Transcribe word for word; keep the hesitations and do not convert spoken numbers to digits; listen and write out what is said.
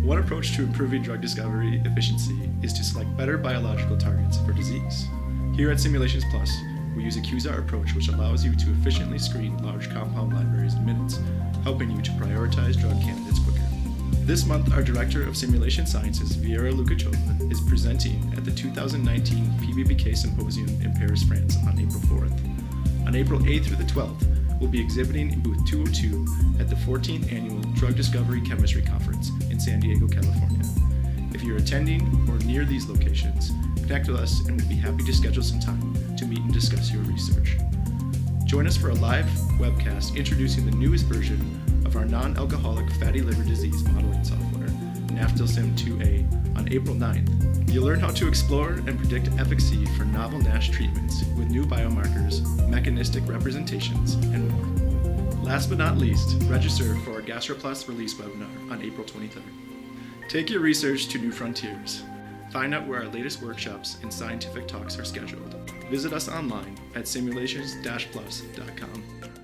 One approach to improving drug discovery efficiency is to select better biological targets for disease. Here at Simulations Plus, we use a Q S A R approach which allows you to efficiently screen large compound libraries in minutes, helping you to prioritize drug candidates quicker. This month, our Director of Simulation Sciences, Viera Lukacova, is presenting at the two thousand nineteen P B P K Symposium in Paris, France on April fourth. On April eighth through the twelfth, we'll be exhibiting in booth two oh two at the fourteenth Annual Drug Discovery Chemistry Conference in San Diego, California. If you're attending or near these locations, connect with us and we'll be happy to schedule some time to meet and discuss your research. Join us for a live webcast introducing the newest version of our non-alcoholic fatty liver disease modeling software, NAFLDsym two A, on April ninth. You'll learn how to explore and predict efficacy for novel NASH treatments with new biomarkers, mechanistic representations, and more. Last but not least, register for our GastroPlus release webinar on April twenty-third. Take your research to new frontiers. Find out where our latest workshops and scientific talks are scheduled. Visit us online at simulations dash plus dot com.